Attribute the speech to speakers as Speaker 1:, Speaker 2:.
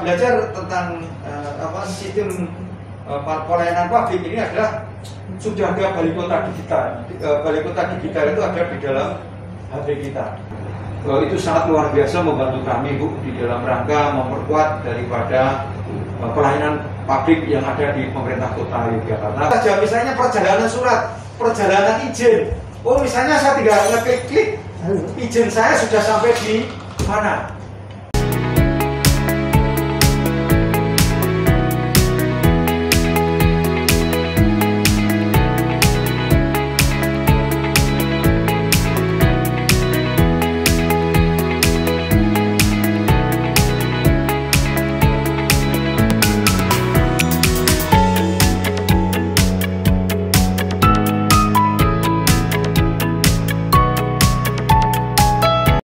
Speaker 1: belajar tentang sistem pelayanan publik ini adalah sudah ada balai kota digital. Balai kota digital itu ada di dalam HP kita. Itu sangat luar biasa membantu kami, Bu, di dalam rangka memperkuat daripada pelayanan publik yang ada di pemerintah kota Yogyakarta. Saja misalnya perjalanan surat, perjalanan izin. Oh, misalnya saya tinggal ngeklik, izin saya sudah sampai di mana?